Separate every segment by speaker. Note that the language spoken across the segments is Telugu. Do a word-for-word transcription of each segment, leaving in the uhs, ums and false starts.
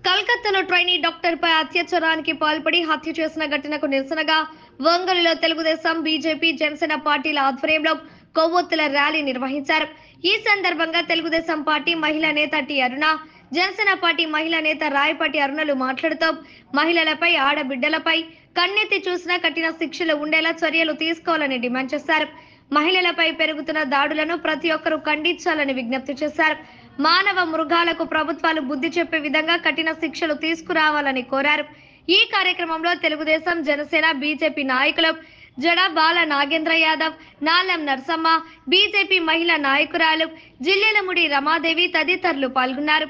Speaker 1: కలకత్తాలో ట్రైనీ డాక్టర్ పై అత్యాచారానికి పాల్పడి హత్య చేసిన ఘటనకు నిరసనగా ఒంగోలులో తెలుగుదేశం, బీజేపీ, జనసేన పార్టీల ఆధ్వర్యంలో కొవ్వొత్తుల ర్యాలీ నిర్వహించారు. ఈ సందర్భంగా తెలుగుదేశం పార్టీ మహిళా నేత టి అరుణ, జనసేన పార్టీ మహిళా నేత రాయపాటి అరుణలు మాట్లాడుతూ మహిళలపై, ఆడబిడ్డలపై కన్నెత్తి చూసినా కఠిన శిక్షలు ఉండేలా చర్యలు తీసుకోవాలని డిమాండ్ చేశారు. మహిళలపై పెరుగుతున్న దాడులను ప్రతి ఒక్కరూ ఖండించాలని విజ్ఞప్తి చేశారు. మానవ మృగాలకు ప్రభుత్వాలు బుద్ధి చెప్పే విధంగా కఠిన శిక్షలు తీసుకురావాలని కోరారు. ఈ కార్యక్రమంలో తెలుగుదేశం, జనసేన, బీజేపీ నాయకులు జడ బాల నాగేంద్ర యాదవ్, నాలం నర్సమ్మ, బీజేపీ మహిళా నాయకురాలు జిల్లెలముడి రమాదేవి తదితరులు పాల్గొన్నారు.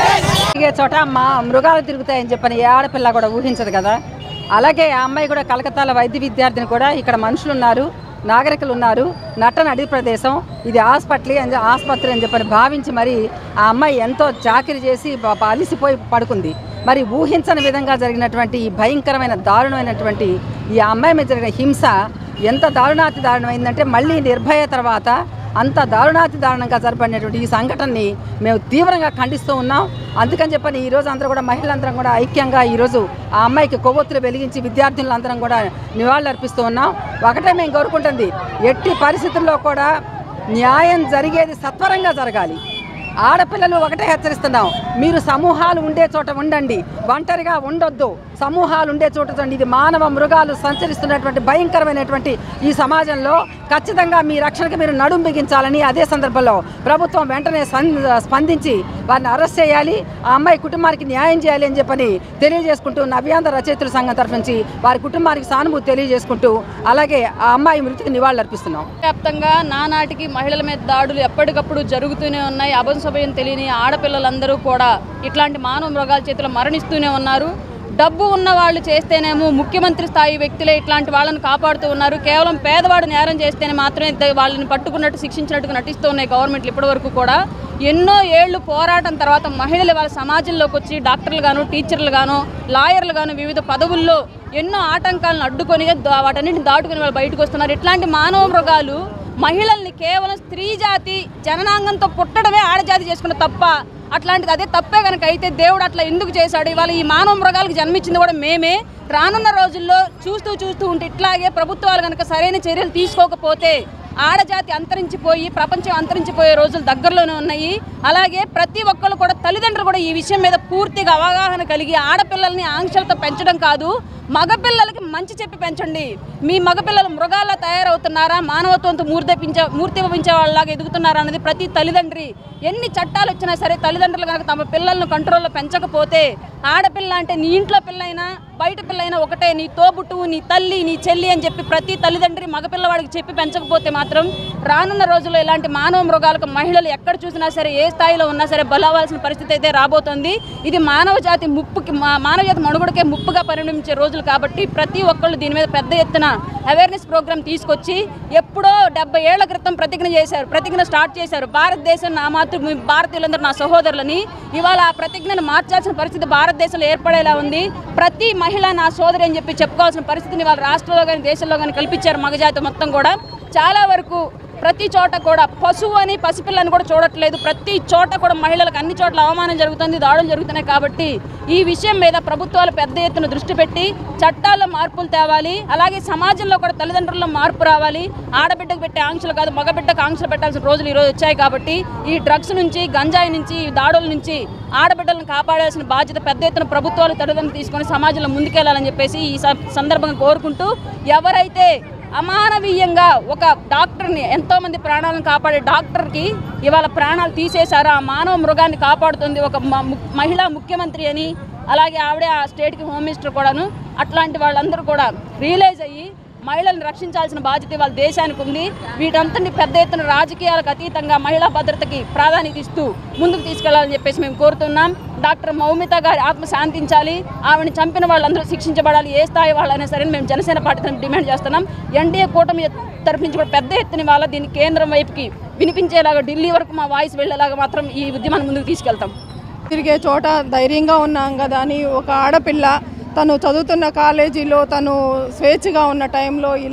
Speaker 2: చోట మా మృగాలు తిరుగుతాయని చెప్పని ఏ ఆడపిల్ల కూడా ఊహించదు కదా. అలాగే ఆ అమ్మాయి కూడా కలకత్తాలో వైద్య విద్యార్థిని కూడా ఇక్కడ మనుషులు ఉన్నారు, నాగరికులు ఉన్నారు, నట్టన అడవి ప్రదేశం, ఇది హాస్పిటల్ అని ఆసుపత్రి అని చెప్పని భావించి మరి ఆ అమ్మాయి ఎంతో చాకిరి చేసి అలిసిపోయి పడుకుంది. మరి ఊహించని విధంగా జరిగినటువంటి ఈ భయంకరమైన దారుణమైనటువంటి ఈ అమ్మాయి మీద జరిగిన హింస ఎంత దారుణాతి దారుణమైందంటే మళ్ళీ నిర్భయ తర్వాత అంత దారుణాతి దారుణంగా జరపడినటువంటి ఈ సంఘటనని మేము తీవ్రంగా ఖండిస్తూ ఉన్నాం. అందుకని చెప్పని ఈరోజు అందరూ కూడా మహిళలందరం కూడా ఐక్యంగా ఈరోజు ఆ అమ్మాయికి కొవ్వొత్తులు వెలిగించి విద్యార్థులందరం కూడా నివాళులు అర్పిస్తూ ఉన్నాం. ఒకటే మేము కోరుకుంటుంది, ఎట్టి పరిస్థితుల్లో కూడా న్యాయం జరిగేది సత్వరంగా జరగాలి. ఆడపిల్లలు ఒకటే హెచ్చరిస్తున్నాం, మీరు సమూహాలు ఉండే చోట ఉండండి, ఒంటరిగా ఉండొద్దు, సమూహాలు ఉండే చోట ఉండండి. ఇది మానవ మృగాలు సంచరిస్తున్నటువంటి భయంకరమైనటువంటి ఈ సమాజంలో ఖచ్చితంగా మీ రక్షణకు మీరు నడుం బిగించాలని, అదే సందర్భంలో ప్రభుత్వం వెంటనే స్పందించి వారిని అరెస్ట్ చేయాలి, ఆ అమ్మాయి కుటుంబానికి న్యాయం చేయాలి అని చెప్పని తెలియజేసుకుంటూ నవ్యాంధ్ర రచయితల సంఘం తరఫు నుంచి వారి కుటుంబానికి సానుభూతి తెలియజేసుకుంటూ అలాగే ఆ అమ్మాయి మృతికి నివాళులు అర్పిస్తున్నాం.
Speaker 3: వ్యాప్తంగా నానాటికి మహిళల మీద దాడులు ఎప్పటికప్పుడు జరుగుతూనే ఉన్నాయి. అభంశభయం తెలియని ఆడపిల్లలందరూ కూడా ఇట్లాంటి మానవ మృగాల చేతిలో మరణిస్తూనే ఉన్నారు. డబ్బు ఉన్న వాళ్ళు చేస్తేనేమో ముఖ్యమంత్రి స్థాయి వ్యక్తులే ఇట్లాంటి వాళ్ళని కాపాడుతూ ఉన్నారు. కేవలం పేదవాడు నేరం చేస్తేనే మాత్రమే వాళ్ళని పట్టుకున్నట్టు శిక్షించినట్టుగా నటిస్తూ ఉన్నాయి గవర్నమెంట్లు ఇప్పటి వరకు కూడా. ఎన్నో ఏళ్లు పోరాటం తర్వాత మహిళలు వాళ్ళ సమాజంలోకి వచ్చి డాక్టర్లు గాను, టీచర్లు గాను, లాయర్లు గాను వివిధ పదవుల్లో ఎన్నో ఆటంకాలను అడ్డుకొని వాటన్నింటిని దాటుకుని వాళ్ళు బయటకు వస్తున్నారు. ఇట్లాంటి మానవ మృగాలు మహిళల్ని కేవలం స్త్రీ జాతి జననాంగంతో పుట్టడమే ఆడజాతి చేసుకున్న తప్ప, అట్లాంటిది అదే తప్పే కనుక అయితే దేవుడు అట్లా ఎందుకు చేశాడు? ఇవాళ ఈ మానవ మృగాలకు జన్మించింది కూడా మేమే. రానున్న రోజుల్లో చూస్తూ చూస్తూ ఉంటే ఇట్లాగే ప్రభుత్వాలు కనుక సరైన చర్యలు తీసుకోకపోతే ఆడజాతి అంతరించిపోయి ప్రపంచం అంతరించిపోయే రోజులు దగ్గరలోనే ఉన్నాయి. అలాగే ప్రతి ఒక్కళ్ళు కూడా తల్లిదండ్రులు కూడా ఈ విషయం మీద పూర్తిగా అవగాహన కలిగి ఆడపిల్లల్ని ఆంక్షలతో పెంచడం కాదు, మగపిల్లలకి మంచి చెప్పి పెంచండి. మీ మగపిల్లలు మృగాల్లో తయారవుతున్నారా, మానవత్వంతో మూర్తిపించే మూర్తిపించే వాళ్ళలాగా ఎదుగుతున్నారా అన్నది ప్రతి తల్లిదండ్రి. ఎన్ని చట్టాలు వచ్చినా సరే తల్లిదండ్రులు కనుక తమ పిల్లలను కంట్రోల్లో పెంచకపోతే, ఆడపిల్ల అంటే నీ ఇంట్లో పిల్లైనా బయట పిల్లైనా ఒకటే, నీ తోబుట్టువు, నీ తల్లి, నీ చెల్లి అని చెప్పి ప్రతి తల్లిదండ్రి మగపిల్లవాడికి చెప్పి పెంచకపోతే మాత్రం రానున్న రోజుల్లో ఇలాంటి మానవ మృగాలకు మహిళలు ఎక్కడ చూసినా సరే ఏ స్థాయిలో ఉన్నా సరే బలవాల్సిన పరిస్థితి అయితే రాబోతుంది. ఇది మానవ జాతి ముప్పుకి మానవ జాతి మనుగడకే ముప్పుగా పరిణమించే రోజులు కాబట్టి ప్రతి ఒక్కళ్ళు దీని మీద పెద్ద ఎత్తున అవేర్నెస్ ప్రోగ్రామ్ తీసుకొచ్చి ఎప్పుడో డెబ్బై ఏళ్ల క్రితం ప్రతిజ్ఞ చేశారు ప్రతిజ్ఞ స్టార్ట్ చేశారు భారతదేశం నా మాతృ భారతీయులందరూ నా సహోదరులని. ఇవాళ ఆ ప్రతిజ్ఞను మార్చాల్సిన పరిస్థితి భారతదేశంలో ఏర్పడేలా ఉంది. ప్రతి మహిళ నా సోదరి అని చెప్పి చెప్పుకోవాల్సిన పరిస్థితిని వాళ్ళ రాష్ట్రంలో కానీ దేశంలో కానీ కల్పించారు మగజాతి మొత్తం కూడా. చాలా వరకు ప్రతి చోట కూడా పశువు అని పసిపిల్లని కూడా చూడట్లేదు. ప్రతి చోట కూడా మహిళలకు అన్ని చోట్ల అవమానం జరుగుతుంది, దాడులు జరుగుతున్నాయి. కాబట్టి ఈ విషయం మీద ప్రభుత్వాలు పెద్ద ఎత్తున దృష్టి పెట్టి చట్టాల్లో మార్పులు తేవాలి. అలాగే సమాజంలో కూడా తల్లిదండ్రుల్లో మార్పు రావాలి. ఆడబిడ్డకు పెట్టే ఆంక్షలు కాదు, మగబిడ్డకు ఆంక్షలు పెట్టాల్సిన రోజులు ఈరోజు వచ్చాయి. కాబట్టి ఈ డ్రగ్స్ నుంచి, గంజాయి నుంచి, ఈ దాడుల నుంచి ఆడబిడ్డలను కాపాడాల్సిన బాధ్యత పెద్ద ఎత్తున ప్రభుత్వాలు తల్లిదండ్రులు తీసుకొని సమాజంలో ముందుకెళ్లాలని చెప్పేసి ఈ సందర్భంగా కోరుకుంటూ, ఎవరైతే అమానవీయంగా ఒక డాక్టర్ని ఎంతోమంది ప్రాణాలను కాపాడే డాక్టర్కి ఇవాళ ప్రాణాలు తీసేశారు, ఆ మానవ మృగాన్ని కాపాడుతుంది ఒక మహిళా ముఖ్యమంత్రి అని, అలాగే ఆవిడే ఆ స్టేట్కి హోమ్ మినిస్టర్ కూడాను. అట్లాంటి వాళ్ళందరూ కూడా రియలైజ్ అయ్యి మహిళలను రక్షించాల్సిన బాధ్యత వాళ్ళ దేశానికి ఉంది. వీటంతని పెద్ద ఎత్తున రాజకీయాలకు అతీతంగా మహిళా భద్రతకి ప్రాధాన్యత ఇస్తూ ముందుకు తీసుకెళ్లాలని చెప్పేసి మేము కోరుతున్నాం. డాక్టర్ మౌమిత గారి ఆత్మ శాంతించాలి, ఆవిడని చంపిన వాళ్ళందరూ శిక్షించబడాలి, ఏ స్థాయి వాళ్ళైనా సరే మేము జనసేన పార్టీ డిమాండ్ చేస్తున్నాం. ఎన్డీఏ కూటమి తరఫు నుంచి కూడా పెద్ద ఎత్తున వాళ్ళ దీన్ని కేంద్రం వైపుకి వినిపించేలాగా ఢిల్లీ వరకు మా వాయిస్ వెళ్లేలాగా మాత్రం ఈ ఉద్యమాన్ని ముందుకు తీసుకెళ్తాం.
Speaker 4: తిరిగే చోట ధైర్యంగా ఉన్నాం కదా అని ఒక ఆడపిల్ల తను చదువుతున్న కాలేజీలో తను స్వేచ్ఛగా ఉన్న టైంలో ఇలా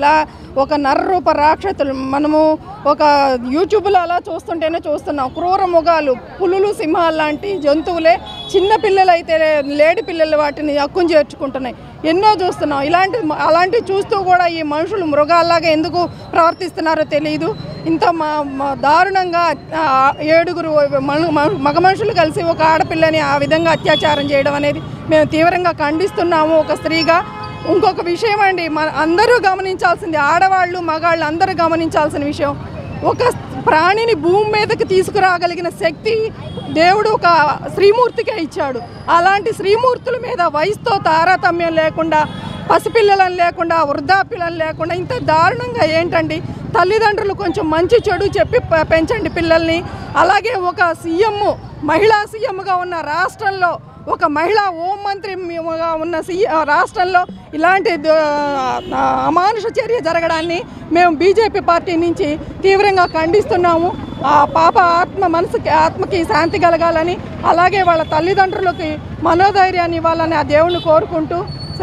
Speaker 4: ఒక నరరూప రాక్షసులు. మనము ఒక యూట్యూబ్లో అలా చూస్తుంటేనే చూస్తున్నాం. క్రూర మృగాలు, పులులు, సింహాలు లాంటి జంతువులే చిన్న పిల్లలు అయితే లేడి పిల్లలు వాటిని హక్కును చేర్చుకుంటున్నాయి. ఎన్నో చూస్తున్నాం. ఇలాంటి అలాంటివి చూస్తూ కూడా ఈ మనుషులు మృగాల్లాగా ఎందుకు ప్రవర్తిస్తున్నారో తెలియదు. ఇంత దారుణంగా ఏడుగురు మగ మనుషులు కలిసి ఒక ఆడపిల్లని ఆ విధంగా అత్యాచారం చేయడం అనేది మేము తీవ్రంగా ఖండిస్తున్నాము ఒక స్త్రీగా. ఇంకొక విషయం అండి, మన అందరూ గమనించాల్సింది, ఆడవాళ్ళు మగాళ్ళు అందరూ గమనించాల్సిన విషయం, ఒక ప్రాణిని భూమి మీదకి తీసుకురాగలిగిన శక్తి దేవుడు ఒక శ్రీమూర్తికే ఇచ్చాడు. అలాంటి శ్రీమూర్తుల మీద వయసుతో తారతమ్యం లేకుండా, పసిపిల్లలను లేకుండా, వృద్ధాపిల్లలు లేకుండా ఇంత దారుణంగా ఏంటండి? తల్లిదండ్రులు కొంచెం మంచి చెడు చెప్పి పెంచండి పిల్లల్ని. అలాగే ఒక సీఎం, మహిళా సీఎంగా ఉన్న రాష్ట్రంలో, ఒక మహిళా హోంమంత్రిగా ఉన్న సీ రాష్ట్రంలో ఇలాంటి అమానుష చర్య జరగడాన్ని మేము బీజేపీ పార్టీ నుంచి తీవ్రంగా ఖండిస్తున్నాము. ఆ పాప ఆత్మ మనసుకి ఆత్మకి శాంతి కలగాలని, అలాగే వాళ్ళ తల్లిదండ్రులకి మనోధైర్యాన్ని ఇవ్వాలని ఆ దేవుణ్ణి కోరుకుంటూ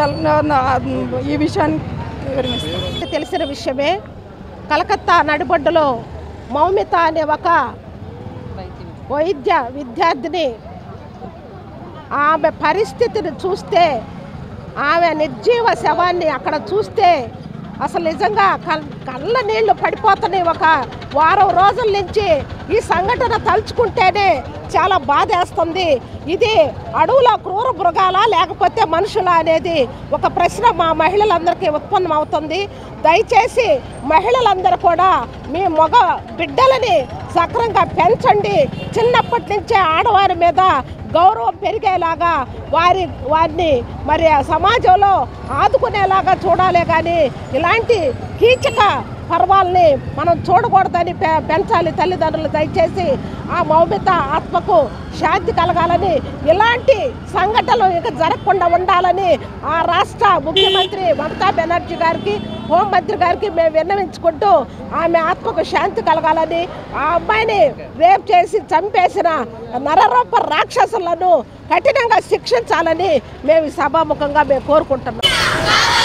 Speaker 4: ఈ విషయాన్ని వివరిస్తాను.
Speaker 5: తెలిసిన విషయమే, కలకత్తా నడిబొడ్డులో మౌమిత అనే ఒక వైద్య విద్యార్థిని, ఆమె పరిస్థితిని చూస్తే, ఆమె నిర్జీవ శవాన్ని అక్కడ చూస్తే అసలు నిజంగా కళ్ళ నీళ్లు పడిపోతున్నాయి. ఒక వారం రోజుల నుంచి ఈ సంఘటన తలుచుకుంటేనే చాలా బాధేస్తుంది. ఇది అడవుల క్రూర మృగాలా లేకపోతే మనుషులా అనేది ఒక ప్రశ్న మా మహిళలందరికీ ఉత్పన్నం అవుతుంది. దయచేసి మహిళలందరూ కూడా మీ మగ బిడ్డలని సక్రంగా పెంచండి. చిన్నప్పటి నుంచే ఆడవారి మీద గౌరవం పెరిగేలాగా వారి వారిని మరి సమాజంలో ఆదుకునేలాగా చూడాలి. కానీ ఇలాంటి కీచక పర్వాలని మనం చూడకూడదని పెంచాలి తల్లిదండ్రులు. దయచేసి ఆ మౌమిత ఆత్మకు శాంతి కలగాలని, ఇలాంటి సంఘటనలు ఇక జరగకుండా ఉండాలని ఆ రాష్ట్ర ముఖ్యమంత్రి మమతా బెనర్జీ గారికి, హోంమంత్రి గారికి మేము విన్నవించుకుంటూ ఆమె ఆత్మకు శాంతి కలగాలని, ఆ అమ్మాయిని రేప్ చేసి చంపేసిన నరరూప రాక్షసులను కఠినంగా శిక్షించాలని మేము సభాముఖంగా మేము కోరుకుంటున్నాం.